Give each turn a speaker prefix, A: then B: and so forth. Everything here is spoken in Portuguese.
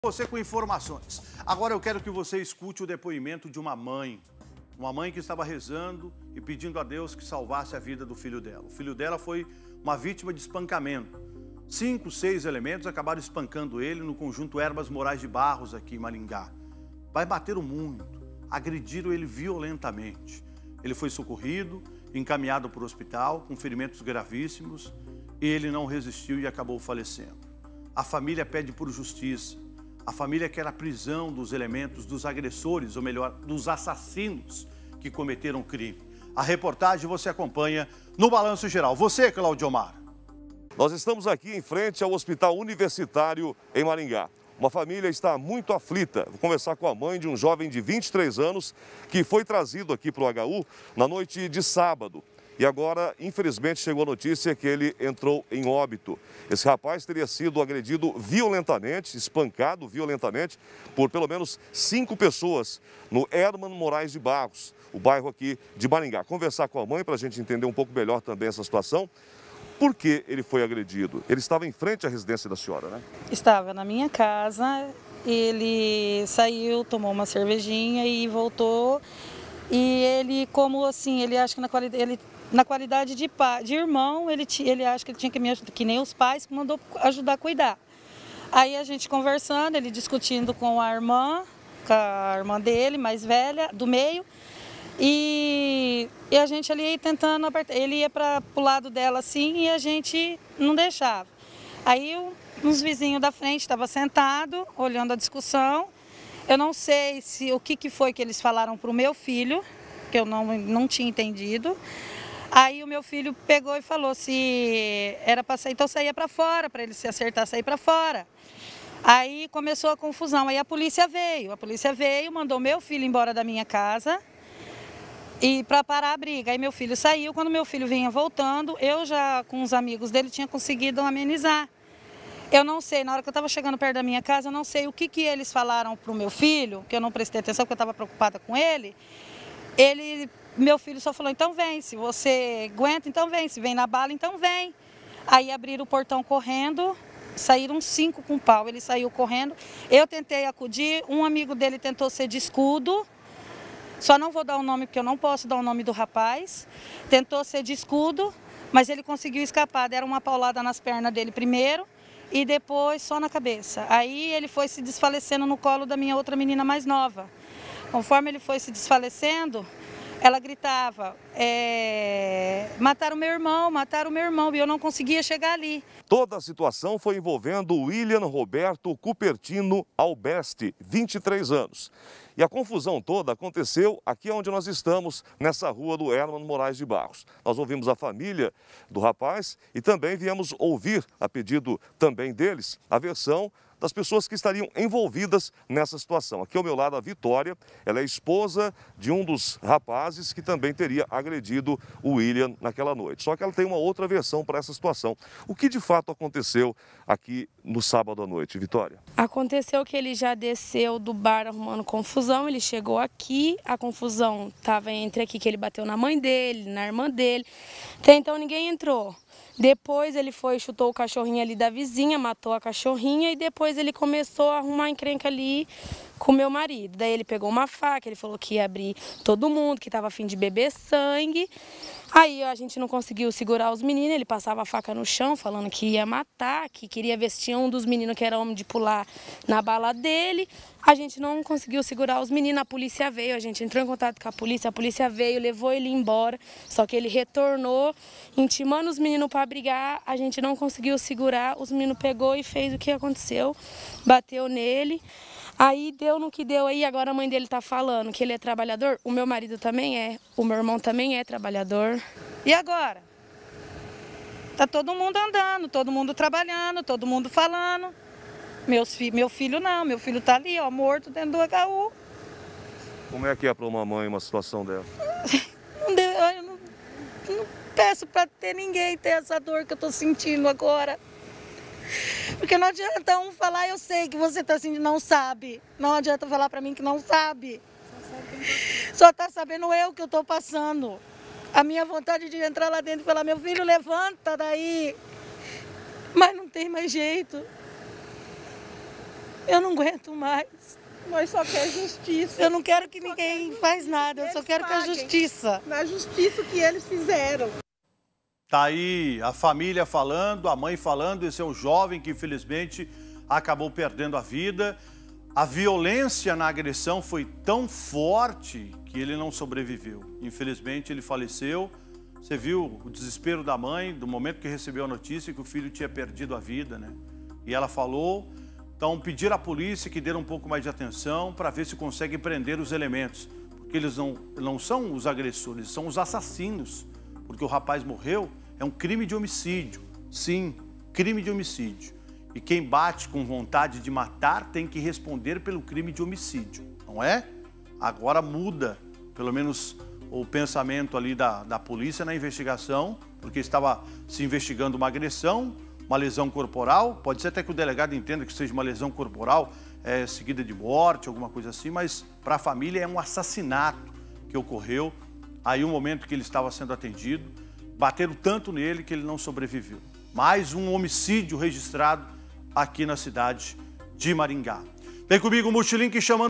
A: Você com informações. Agora eu quero que você escute o depoimento de uma mãe que estava rezando e pedindo a Deus que salvasse a vida do filho dela. O filho dela foi uma vítima de espancamento. 5, 6 elementos acabaram espancando ele no conjunto Herbas Morais de Barros, aqui em Maringá. Vai bater o mundo, agrediram ele violentamente. Ele foi socorrido, encaminhado para o hospital com ferimentos gravíssimos e ele não resistiu e acabou falecendo. A família pede por justiça. A família quer a prisão dos elementos, dos agressores, ou melhor, dos assassinos que cometeram o crime. A reportagem você acompanha no Balanço Geral. Você, Claudio Omar.
B: Nós estamos aqui em frente ao Hospital Universitário em Maringá. Uma família está muito aflita. Vou conversar com a mãe de um jovem de 23 anos que foi trazido aqui para o HU na noite de sábado. E agora, infelizmente, chegou a notícia que ele entrou em óbito. Esse rapaz teria sido agredido violentamente, espancado violentamente, por pelo menos 5 pessoas no Herman Morais de Barros, o bairro aqui de Maringá. Conversar com a mãe para a gente entender um pouco melhor também essa situação. Por que ele foi agredido? Ele estava em frente à residência da senhora, né? Estava na minha casa, ele saiu, tomou uma cervejinha e voltou. E ele, como assim, ele acha que na qualidade de irmão, ele acha que ele tinha que me ajudar, que nem os pais, que mandou ajudar a cuidar. Aí a gente conversando, ele discutindo com a irmã dele, mais velha, do meio, e a gente ali tentando apertar. Ele ia para o lado dela assim e a gente não deixava. Aí uns vizinhos da frente estavam sentados, olhando a discussão. Eu não sei o que foi que eles falaram para o meu filho, que eu não tinha entendido. Aí o meu filho pegou e falou se era para sair, então saía para fora, para ele se acertar, sair para fora. Aí começou a confusão, aí a polícia veio, mandou meu filho embora da minha casa e para parar a briga. Aí meu filho saiu, quando meu filho vinha voltando, eu já com os amigos dele tinha conseguido amenizar. Eu não sei, na hora que eu estava chegando perto da minha casa, eu não sei o que eles falaram para o meu filho, que eu não prestei atenção porque eu estava preocupada com ele. Meu filho só falou, então vem, se você aguenta, então vem, se vem na bala, então vem. Aí abriram o portão correndo, saíram 5 com pau, ele saiu correndo. Eu tentei acudir, um amigo dele tentou ser de escudo, só não vou dar o nome porque eu não posso dar o nome do rapaz. Tentou ser de escudo, mas ele conseguiu escapar, deram uma paulada nas pernas dele primeiro e depois só na cabeça. Aí ele foi se desfalecendo no colo da minha outra menina mais nova. Conforme ele foi se desfalecendo, ela gritava, mataram meu irmão, e eu não conseguia chegar ali. Toda a situação foi envolvendo William Roberto Cupertino Albeste, 23 anos. E a confusão toda aconteceu aqui onde nós estamos, nessa rua do Herman Morais de Barros. Nós ouvimos a família do rapaz e também viemos ouvir, a pedido também deles, a versão das pessoas que estariam envolvidas nessa situação. Aqui ao meu lado a Vitória, ela é esposa de um dos rapazes que também teria agredido o William naquela noite. Só que ela tem uma outra versão para essa situação. O que de fato aconteceu aqui no sábado à noite, Vitória? Aconteceu que ele já desceu do bar arrumando confusão, ele chegou aqui, a confusão estava entre aqui, que ele bateu na mãe dele, na irmã dele, até então ninguém entrou. Depois ele foi, chutou o cachorrinho ali da vizinha, matou a cachorrinha e depois ele começou a arrumar encrenca ali com o meu marido. Daí ele pegou uma faca, ele falou que ia abrir todo mundo, que estava a fim de beber sangue. Aí a gente não conseguiu segurar os meninos, ele passava a faca no chão falando que ia matar, que queria ver se tinha um dos meninos que era homem de pular na bala dele. A gente não conseguiu segurar os meninos, a polícia veio, a gente entrou em contato com a polícia veio, levou ele embora, só que ele retornou, intimando os meninos para brigar, a gente não conseguiu segurar, os meninos pegou e fez o que aconteceu, bateu nele. Aí deu no que deu aí, agora a mãe dele tá falando que ele é trabalhador, o meu marido também é, o meu irmão também é trabalhador. E agora? Tá todo mundo andando, todo mundo trabalhando, todo mundo falando. Meu filho não, meu filho tá ali, ó, morto dentro do HU. Como é que é para uma mãe uma situação dessa? Eu não peço para ter ninguém ter essa dor que eu tô sentindo agora. Porque não adianta um falar, eu sei que você está sentindo, não sabe. Não adianta falar para mim que não sabe. Só está sabendo eu que eu estou passando. A minha vontade de entrar lá dentro e falar, meu filho, levanta daí. Mas não tem mais jeito.
C: Eu não aguento mais.
D: Nós só queremos justiça.
C: Eu não quero que ninguém faz nada, eu só quero que a justiça.
D: Na justiça que eles fizeram.
A: Tá aí a família falando, a mãe falando, esse é o jovem que infelizmente acabou perdendo a vida. A violência na agressão foi tão forte que ele não sobreviveu. Infelizmente ele faleceu. Você viu o desespero da mãe do momento que recebeu a notícia que o filho tinha perdido a vida, né? E ela falou, então pedir à polícia que dê um pouco mais de atenção para ver se consegue prender os elementos. Porque eles não são os agressores, são os assassinos. Porque o rapaz morreu, é um crime de homicídio. Sim, crime de homicídio. E quem bate com vontade de matar tem que responder pelo crime de homicídio, não é? Agora muda, pelo menos, o pensamento ali da polícia na investigação, porque estava se investigando uma agressão, uma lesão corporal. Pode ser até que o delegado entenda que seja uma lesão corporal seguida de morte, alguma coisa assim, mas para a família é um assassinato que ocorreu. Aí o momento que ele estava sendo atendido, bateram tanto nele que ele não sobreviveu. Mais um homicídio registrado aqui na cidade de Maringá. Vem comigo, Multilink chamando